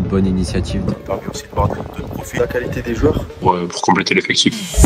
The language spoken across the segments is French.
bonne initiative. Ça permet aussi de voir d'autres profils, la qualité des joueurs. Pour compléter l'effectif.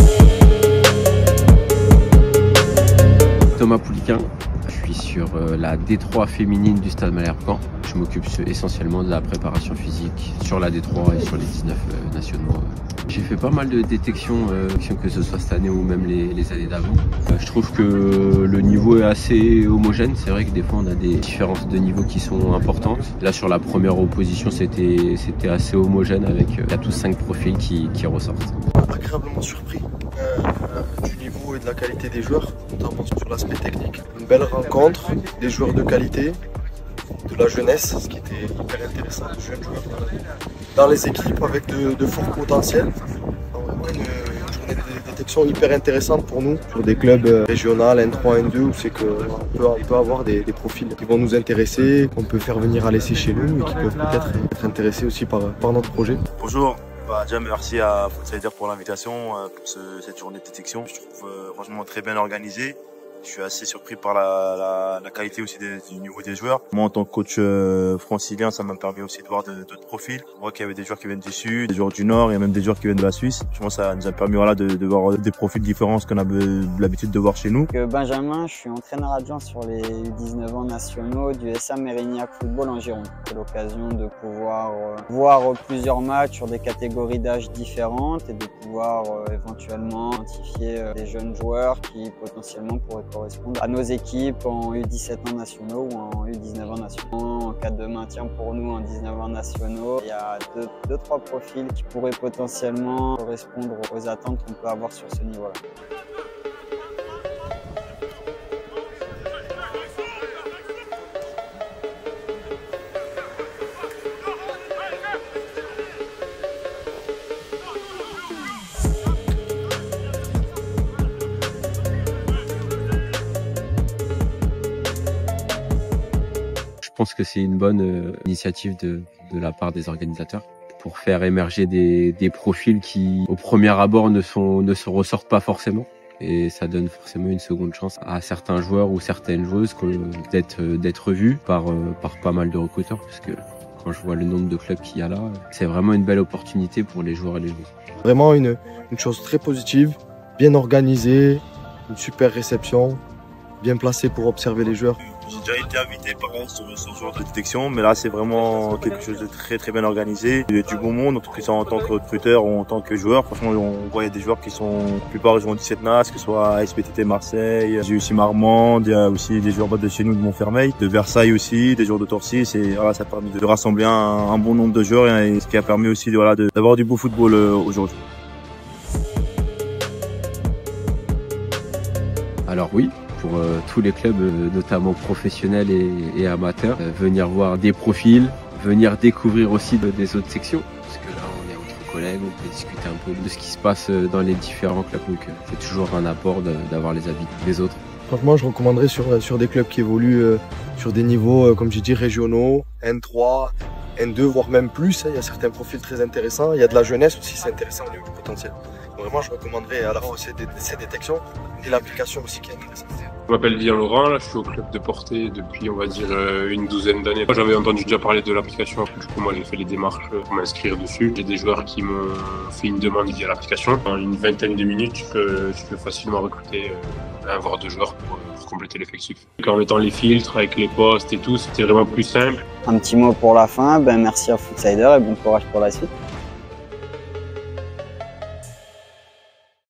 Thomas Pouliquin, je suis sur la D3 féminine du Stade Malherbe-Caen. Je m'occupe essentiellement de la préparation physique sur la D3 et sur les 19 nationaux. J'ai fait pas mal de détections, que ce soit cette année ou même les années d'avant. Je trouve que le niveau est assez homogène. C'est vrai que des fois on a des différences de niveau qui sont importantes. Là sur la première opposition c'était assez homogène avec 4 ou 5 profils qui ressortent. Agréablement surpris du niveau et de la qualité des joueurs, notamment sur l'aspect technique. Une belle rencontre, des joueurs de qualité, de la jeunesse, ce qui était hyper intéressant, de jeunes joueurs dans les équipes avec de forts potentiels. Une journée de détection hyper intéressante pour nous, sur des clubs régionaux, N3, N2, où c'est qu'on peut avoir des profils qui vont nous intéresser, qu'on peut faire venir à l'essai chez nous et qui peuvent peut-être être intéressés aussi par notre projet. Bonjour. Déjà merci à Footsider pour l'invitation, pour cette journée de détection. Je trouve franchement très bien organisée. Je suis assez surpris par la qualité aussi du niveau des joueurs. Moi, en tant que coach francilien, ça m'a permis aussi de voir d'autres profils. On voit qu'il y avait des joueurs qui viennent du Sud, des joueurs du Nord, et même des joueurs qui viennent de la Suisse. Je pense que ça nous a permis de voir des profils différents qu'on a l'habitude de voir chez nous. Benjamin, je suis entraîneur adjoint sur les U19 ans nationaux du SA Mérignac Football en Gironde. J'ai l'occasion de pouvoir voir plusieurs matchs sur des catégories d'âge différentes et de pouvoir éventuellement identifier des jeunes joueurs qui potentiellement pourraient correspondre à nos équipes en U17 ans nationaux ou en U19 ans nationaux. En cas de maintien pour nous en 19 ans nationaux, il y a deux, trois profils qui pourraient potentiellement correspondre aux attentes qu'on peut avoir sur ce niveau-là. Je pense que c'est une bonne initiative de la part des organisateurs pour faire émerger des profils qui, au premier abord, ne se ressortent pas forcément. Et ça donne forcément une seconde chance à certains joueurs ou certaines joueuses d'être vus par pas mal de recruteurs. Parce que quand je vois le nombre de clubs qu'il y a là, c'est vraiment une belle opportunité pour les joueurs et les joueuses. Vraiment une chose très positive, bien organisée, une super réception, bien placée pour observer les joueurs. J'ai déjà été invité par sur ce genre de détection, mais là c'est vraiment quelque chose de très très bien organisé. Il y a du bon monde, en tant que recruteur ou en tant que joueur. Franchement, on voit des joueurs qui sont, la plupart ils ont 17 NAS, que ce soit SPTT Marseille, j'ai aussi Marmande, il y a aussi des joueurs de chez nous de Montfermeil, de Versailles aussi, des joueurs de Torcy. Et voilà, ça a permis de rassembler un bon nombre de joueurs et ce qui a permis aussi d'avoir du beau football aujourd'hui. Alors oui, pour tous les clubs, notamment professionnels et amateurs, venir voir des profils, venir découvrir aussi des autres sections, parce que là on est entre collègues, on peut discuter un peu de ce qui se passe dans les différents clubs, donc c'est toujours un apport d'avoir les avis des autres. Franchement, je recommanderais sur des clubs qui évoluent sur des niveaux, comme j'ai dit, régionaux, N3, N2, voire même plus. Il y a certains profils très intéressants, il y a de la jeunesse aussi, c'est intéressant au niveau du potentiel. Vraiment, je recommanderais à la fois ces détections et l'application aussi qui est intéressante. Je m'appelle Vian Laurent, là, je suis au club de Portée depuis on va dire une douzaine d'années. J'avais entendu déjà parler de l'application, du coup moi j'ai fait les démarches pour m'inscrire dessus. J'ai des joueurs qui m'ont fait une demande via l'application. En une vingtaine de minutes, je peux facilement recruter voire 2 joueurs pour compléter l'effectif. En mettant les filtres avec les postes et tout, c'était vraiment plus simple. Un petit mot pour la fin, merci à Footsider et bon courage pour la suite.